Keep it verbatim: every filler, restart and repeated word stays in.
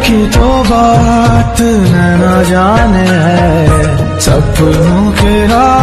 की तो बात न जाने है, सपनों के